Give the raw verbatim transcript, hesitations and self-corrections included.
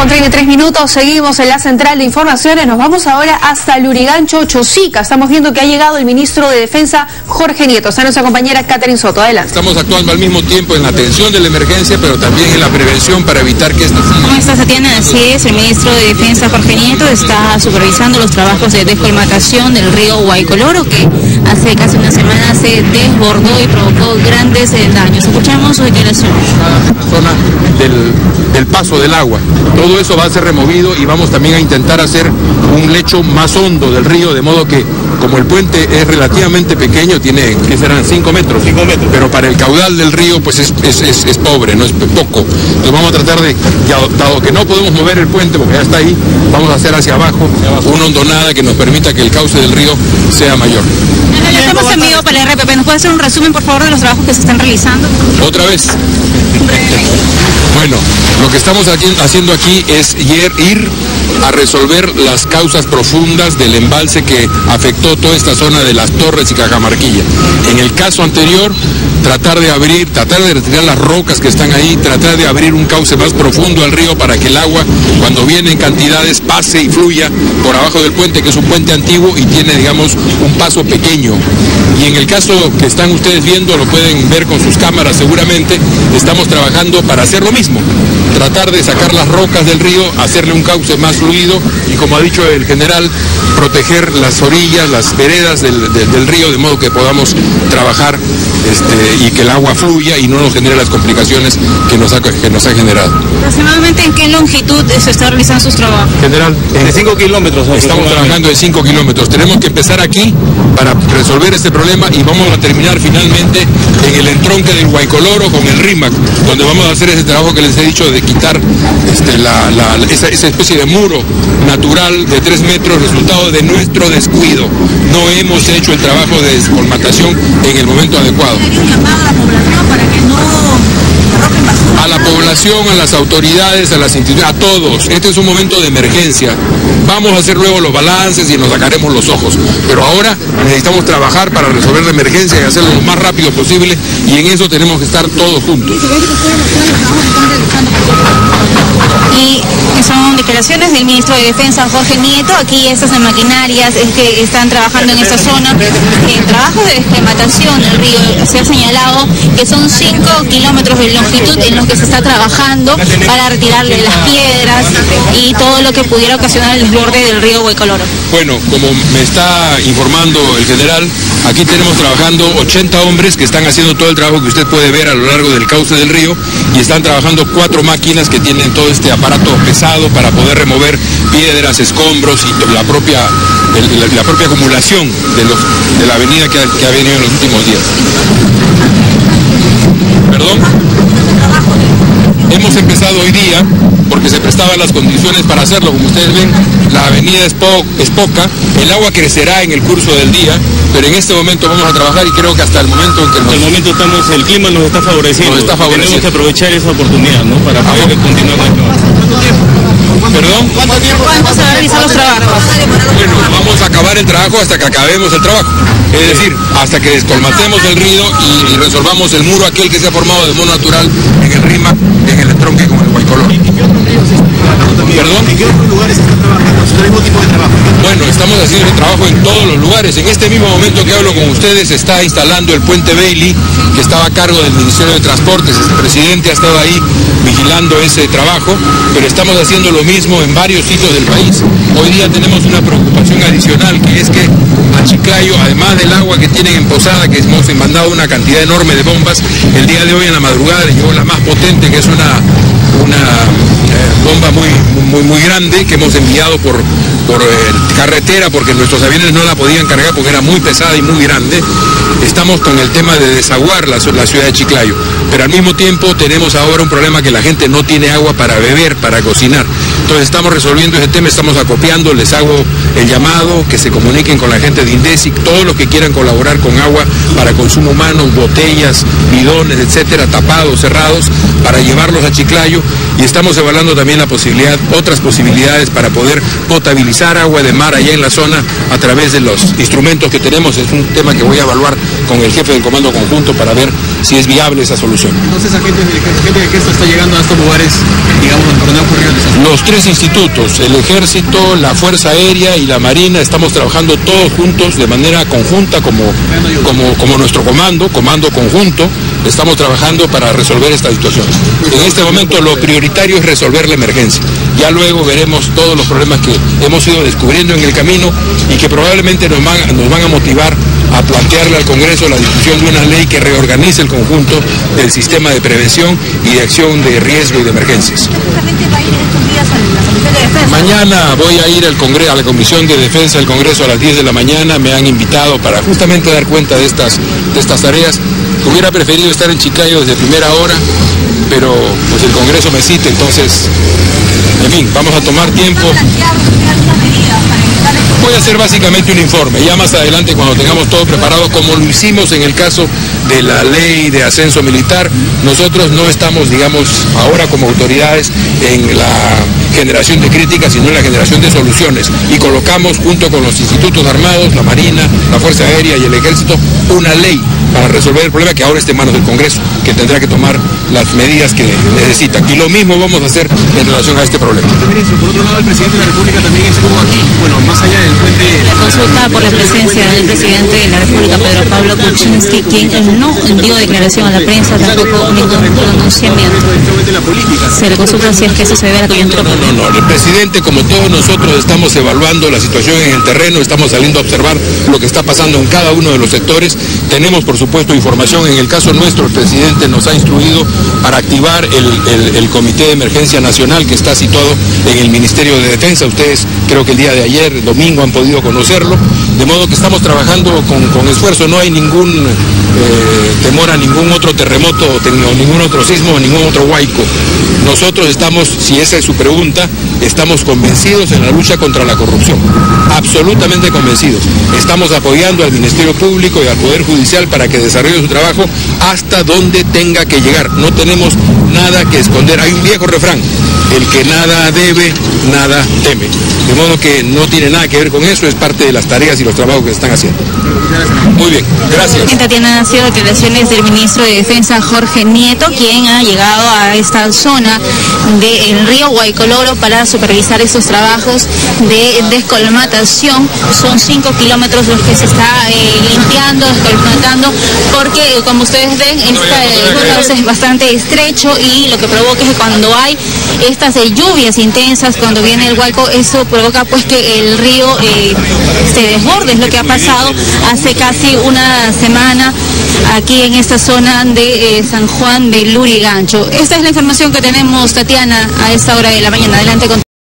con treinta y tres minutos, seguimos en la central de informaciones, nos vamos ahora hasta Lurigancho, Chosica. Estamos viendo que ha llegado el ministro de Defensa, Jorge Nieto. Está nuestra compañera Catherine Soto, adelante. Estamos actuando al mismo tiempo en la atención de la emergencia, pero también en la prevención para evitar que esto siga. ¿Cómo está, Tatiana? Así es, el ministro de Defensa, Jorge Nieto, está supervisando los trabajos de descolmatación del río Huaycoloro, que hace casi una semana se desbordó y provocó grandes eh, daños. Escuchamos su declaración. La zona del, del paso del agua. Todo eso va a ser removido y vamos también a intentar hacer un lecho más hondo del río, de modo que, como el puente es relativamente pequeño, tiene, ¿qué serán? cinco metros. cinco metros. Pero para el caudal del río, pues es, es, es, es pobre, no es poco. Entonces vamos a tratar de, ya, dado que no podemos mover el puente porque ya está ahí, vamos a hacer hacia abajo una hondonada que nos permita que el cauce del río sea mayor. Le estamos en vivo para el R P P. ¿Nos puede hacer un resumen, por favor, de los trabajos que se están realizando? Otra vez. Bueno, lo que estamos aquí, haciendo aquí es ir, ir a resolver las causas profundas del embalse que afectó toda esta zona de Las Torres y Cajamarquilla. En el caso anterior, tratar de abrir, tratar de retirar las rocas que están ahí, tratar de abrir un cauce más profundo al río para que el agua, cuando viene en cantidades, pase y fluya por abajo del puente, que es un puente antiguo y tiene, digamos, un paso pequeño. Y en el caso que están ustedes viendo, lo pueden ver con sus cámaras seguramente, estamos trabajando para hacer lo mismo, tratar de sacar las rocas del río, hacerle un cauce más fluido y, como ha dicho el general, proteger las orillas, las veredas del, del, del río, de modo que podamos trabajar este, y que el agua fluya y no nos genere las complicaciones que nos ha, que nos ha generado. ¿Aproximadamente en qué longitud se está realizando sus trabajos? General, de cinco kilómetros. Estamos trabajando de cinco kilómetros. Tenemos que empezar aquí para resolver este problema y vamos a terminar finalmente en el entronque del Huaycoloro con el RIMAC, donde vamos a hacer ese trabajo que les he dicho de quitar este, la, la, esa, esa especie de muro natural de tres metros, resultado de nuestro descuido. No hemos hecho el trabajo de descolmatación en el momento adecuado. A la población, a las autoridades, a las instituciones, a todos. Este es un momento de emergencia. Vamos a hacer luego los balances y nos sacaremos los ojos. Pero ahora necesitamos trabajar para resolver la emergencia y hacerlo lo más rápido posible, y en eso tenemos que estar todos juntos. Y son declaraciones del ministro de Defensa, Jorge Nieto. Aquí estas maquinarias es que están trabajando en esta zona. El trabajo de descolmatación del río, se ha señalado que son cinco kilómetros de longitud en los que se está trabajando para retirarle las piedras y todo lo que pudiera ocasionar el desborde del río Huaycoloro. Bueno, como me está informando el general, aquí tenemos trabajando ochenta hombres que están haciendo todo el trabajo que usted puede ver a lo largo del cauce del río, y están trabajando cuatro máquinas que tienen todo este aparato pesado para poder remover piedras, escombros y la propia, el, la, la propia acumulación de, los, de la avenida que ha, que ha venido en los últimos días. ¿Perdón? Hemos empezado hoy día porque se prestaban las condiciones para hacerlo. Como ustedes ven, la avenida es, po es poca, el agua crecerá en el curso del día, pero en este momento vamos a trabajar y creo que hasta el momento en que nos... el momento estamos, el clima nos está favoreciendo. Nos está favoreciendo. Tenemos que aprovechar esa oportunidad, ¿no? Para poder ah, continuar con el trabajo. ¿Perdón? ¿Cuánto tiempo vamos a realizar los trabajos? Bueno, vamos a acabar el trabajo hasta que acabemos el trabajo. Es decir, hasta que descolmatemos el río y, y resolvamos el muro aquel que se ha formado de modo natural en el RIMAC, en el entronque con el Huaycoloro. ¿Perdón? ¿En qué otros lugares están trabajando? ¿Es el mismo tipo de trabajo? Bueno, estamos haciendo el trabajo en todos los lugares. En este mismo momento que hablo con ustedes se está instalando el puente Bailey, que estaba a cargo del Ministerio de Transportes. El presidente ha estado ahí vigilando ese trabajo, pero estamos haciendo lo mismo en varios sitios del país. Hoy día tenemos una preocupación adicional, que es que a Chiclayo, además del agua que tienen en Posada, que hemos mandado una cantidad enorme de bombas, el día de hoy en la madrugada les llegó la más potente, que es una, una eh, bomba muy, muy, muy grande, que hemos enviado por, por eh, carretera, porque nuestros aviones no la podían cargar porque era muy pesada y muy grande. Estamos con el tema de desaguar la, la ciudad de Chiclayo, pero al mismo tiempo tenemos ahora un problema, que la gente no tiene agua para beber, para cocinar. Entonces estamos resolviendo ese tema, estamos acopiando, les hago el llamado, que se comuniquen con la gente de INDECIC, todos los que quieran colaborar con agua para consumo humano, botellas, bidones, etcétera, tapados, cerrados, para llevarlos a Chiclayo, y estamos evaluando también la posibilidad, otras posibilidades para poder potabilizar agua de mar allá en la zona a través de los instrumentos que tenemos. Es un tema que voy a evaluar con el jefe del Comando Conjunto para ver si es viable esa solución. Entonces, ¿a gente de, gente de qué está llegando a estos lugares, digamos, donde ha ocurrido el desastre? Los tres institutos, el Ejército, la Fuerza Aérea y la Marina, estamos trabajando todos juntos de manera conjunta como, como, como nuestro comando, comando conjunto, estamos trabajando para resolver esta situación. En este momento lo prioritario es resolver la emergencia. Ya luego veremos todos los problemas que hemos ido descubriendo en el camino y que probablemente nos van, nos van a motivar a plantearle al Congreso la discusión de una ley que reorganice el conjunto del sistema de prevención y de acción de riesgo y de emergencias. Mañana voy a ir al Congreso, a la Comisión de Defensa del Congreso a las diez de la mañana, me han invitado para justamente dar cuenta de estas, de estas tareas. Hubiera preferido estar en Chiclayo desde primera hora, pero pues el Congreso me cita, entonces, en fin, vamos a tomar tiempo. Voy a hacer básicamente un informe, ya más adelante cuando tengamos todo preparado, como lo hicimos en el caso de la ley de ascenso militar, nosotros no estamos, digamos, ahora como autoridades en la generación de críticas, sino en la generación de soluciones, y colocamos junto con los institutos armados, la Marina, la Fuerza Aérea y el Ejército, una ley para resolver el problema que ahora está en manos del Congreso, que tendrá que tomar las medidas que necesitan. Y lo mismo vamos a hacer en relación a este problema. Por otro lado, el presidente de la República también estuvo aquí, bueno, más allá del puente. La consulta por la presencia del presidente de la República, Pedro Pablo Kuczynski, quien no dio declaración a la prensa, tampoco ningún pronunciamiento. Se le consulta si es que eso se debe a la coyuntura. No, no, no, el presidente, como todos nosotros, estamos evaluando la situación en el terreno, estamos saliendo a observar lo que está pasando en cada uno de los sectores. Tenemos, por supuesto, información. En el caso nuestro, el presidente nos ha instruido para activar el, el, el Comité de Emergencia Nacional que está situado en el Ministerio de Defensa. Ustedes creo que el día de ayer, domingo, han podido conocerlo, de modo que estamos trabajando con, con esfuerzo. No hay ningún eh, temor a ningún otro terremoto, o ningún otro sismo, o ningún otro huaico. Nosotros estamos, si esa es su pregunta, estamos convencidos en la lucha contra la corrupción, absolutamente convencidos. Estamos apoyando al Ministerio Público y al Poder Judicial para que desarrolle su trabajo hasta donde tenga que llegar. No tenemos nada que esconder. Hay un viejo refrán: el que nada debe, nada teme. De modo que no tiene nada que ver con eso, es parte de las tareas y los trabajos que se están haciendo. Muy bien, gracias. Tatiana, han sido declaraciones del ministro de Defensa Jorge Nieto, quien ha llegado a esta zona del río Huaycoloro para supervisar estos trabajos de descolmatación. Son cinco kilómetros los que se está eh, limpiando, descolmatando, porque como ustedes ven, este es bastante estrecho y lo que provoca es que cuando hay estas eh, lluvias intensas, cuando viene el huaico, eso provoca pues que el río eh, se desborde. Es lo que ha pasado hace casi una semana aquí en esta zona de eh, San Juan de Lurigancho. Esta es la información que tenemos, Tatiana, a esta hora de la mañana. Adelante con